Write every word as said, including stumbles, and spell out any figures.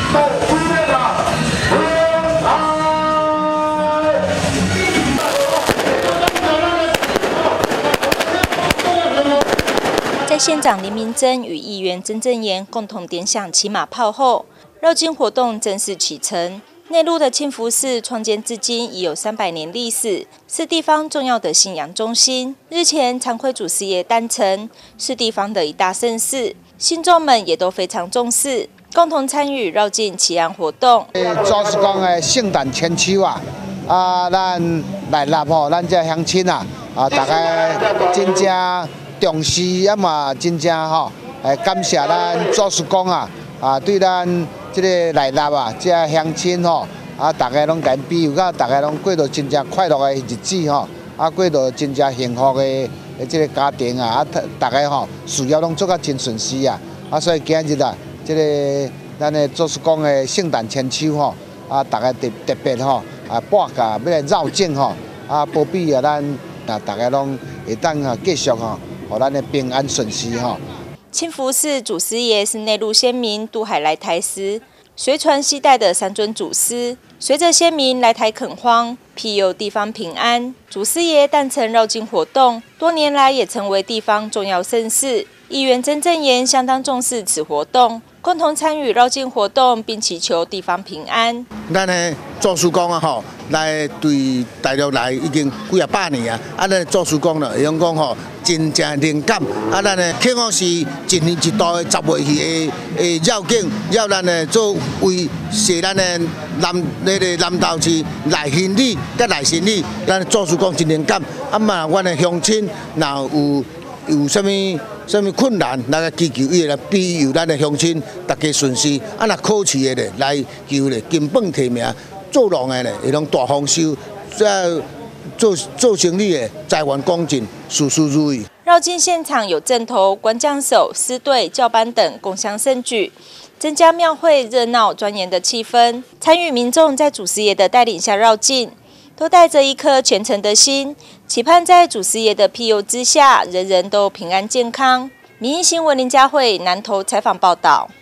在县长林明珍与议员曾正言共同点响骑马炮后，绕境活动正式启程。内陆的清福寺创建至今已有三百年历史，是地方重要的信仰中心。日前常亏祖师爷诞辰，是地方的一大盛事，信众们也都非常重视，共同参与绕境祈安活动。 主是讲的圣诞千秋啊，啊，咱来纳吼，咱这乡亲啊，啊，大家真正重视，啊嘛真正吼，诶，感谢咱主事公啊，啊，对咱这个来纳啊，这乡亲吼，啊，大家拢跟比如讲，大家拢过到真正快乐的日子吼，啊，过到真正幸福的这个家庭啊，啊，大家吼事业拢做甲真顺遂啊，啊，所以今日啊，这个咱的主事公的圣诞千秋吼，啊，大家特特别吼，啊，半价要来绕境吼，啊，保庇啊，咱啊，大家拢会当啊继续吼，互咱的平安顺遂吼。 清福寺祖师爷是内陆先民渡海来台时随传携带的三尊祖师，随着先民来台垦荒，庇佑地方平安。祖师爷诞辰绕境活动，多年来也成为地方重要盛事。议员曾正言相当重视此活动，共同参与绕境活动，并祈求地方平安。 咱的祖师公啊，吼，来对大陆来已经几啊百年啊，啊，咱祖师公呢，会用讲吼，真正灵感。啊，咱的庆福是一年一度的十月去的的绕境，绕咱的做为写咱的南那个南投市来行李甲来行李，咱祖师公真灵感。啊嘛，阮的乡亲若有有啥物？什么困难，咱个祈求伊来庇佑咱的乡亲，大家顺遂。啊，若考试的咧来求咧金榜题名，做农的咧会拢大丰收，这做做生意的财源广进，事事如意。 绕境现场有阵头、官将手、狮队、教班等共襄盛举，增加庙会热闹庄严的气氛。参与民众在祖师爷的带领下绕境，都带着一颗虔诚的心，期盼在祖师爷的庇佑之下，人人都平安健康。民意新闻林佳慧南投采访报道。